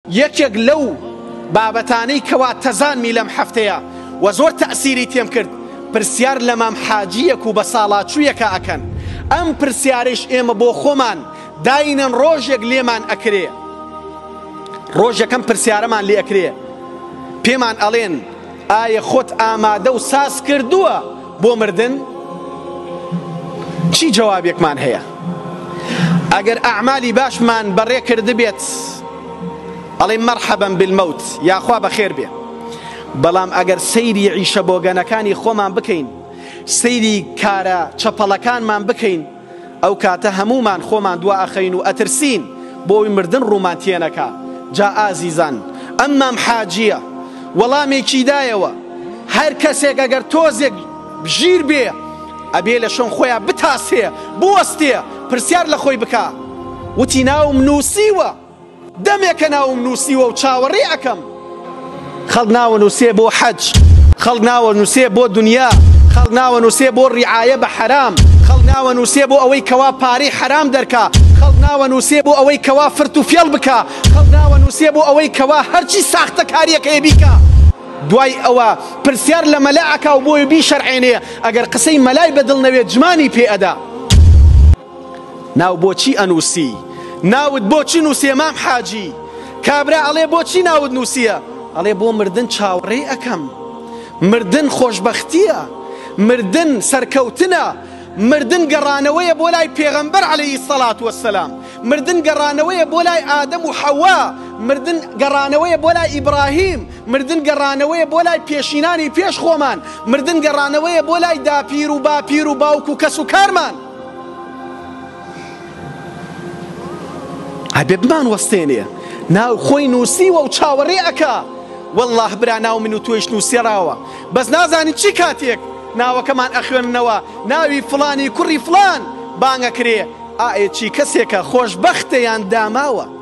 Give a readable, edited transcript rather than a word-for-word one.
یەکێک لەو بابەتانەی کەوا تەزانمی لەم هەفتەیە و زۆر تەئسیری تێم کرد پرسیار لە مام حاجیەک و بە ساڵاچوویەکە ئەکەن. ئەم پرسیارش ئێمە بۆ خۆمان داینن ڕۆژێک لێمان ئەکرێ، ڕۆژێکەم پرسیارەمان لێ ئەکرێ، پێمان ئەڵێن ئایا خۆت ئامادە و ساز کردووە بۆ مردن؟ چی جوابێکمان هەیە؟ ئەگەر ئەعمالی باشمان بەڕێ کرد بێت ئەڵێ مەرحەبەن بالمەوت، یاخوا بەخێر بێ. بەڵام ئەگەر سەیری عیشە بۆگەنەکانی خۆمان بکەین، سەیری کارە چەپەڵەکانمان بکەین، ئەو کاتە هەمومان خۆمان دوا ئەخەین و ئەترسین بۆی مردن ڕوومان تێنەکە. جا ئازیزان، ئەممام حاجیە وەڵامێکی دایەوە، هەر کەسێک ئەگەر تۆزێک ژیر بێ ئەبێ لە شوێن خۆیان بتاسێ بوەستێ پرسیار لە خۆی بکە، وتی ناوم نووسیوە، دەمێکە ناوم نووسیوە و چاوەڕێ ئەەکەم. خەڵک ناوە نووسێ بۆ حەج، خەڵک ناوە نووسێ بۆ دنیا، خەڵک ناوە نووسێ بۆ ڕیعایە بە حەرام، خەڵک ناوە نووسێ بۆ ئەوەی کەوا پارەی حەرام دەرکا، خەڵک ناوە نووسێ بۆ ئەوەی کەوا فرت و فێڵ بکە، خەڵک ناوە نووسێ بۆ ئەوەی کەوا هەرچی ساختە کاریەکەی بیکە. دوای ئەوە پرسیار لە مەلائکە و بۆی بیشەرعێنێ، ئەگەر قسەی مەلای بەدڵ نەوێت جمانی پێ ئەدا. ناو بۆچی ئەنووسی؟ ناوت بۆچی نووسێ مام حاجی؟ کابرا ئەڵێ بۆچی ناوت نووسیە؟ ئەڵێ بۆ مردن چاوەڕێ ئەەکەم، مردن خۆشبەختیە، مردن سەرکەوتنە، مردن گەڕانەوەیە بۆ لای پێغەمبەر عەلەیهی سەڵات وەسەلام، مردن گەڕانەوەیە بۆ لای ئادەم و حەوا، مردن گەڕانەوەیە بۆ لای ئیبراهیم، مردن گەڕانەوەیە بۆ لای پێشینانی پێش خۆمان، مردن گەڕانەوەیە بۆ لای داپیر و باپیر و باوک و کەس و کارمان. هەبێ بمان وەستێنێ ناو خۆی نووسیوە و چاوەڕێ ئەکا. والله برا ناو من و تۆیش نووسێراوە، بەس نازانی چی کاتێک ناوەکەمان ئەخوێننەوە ناوی فڵانی کوڕی فڵان بانگەکرێ ئاێ چی کەسێکە خۆشبەختەیان داماوە.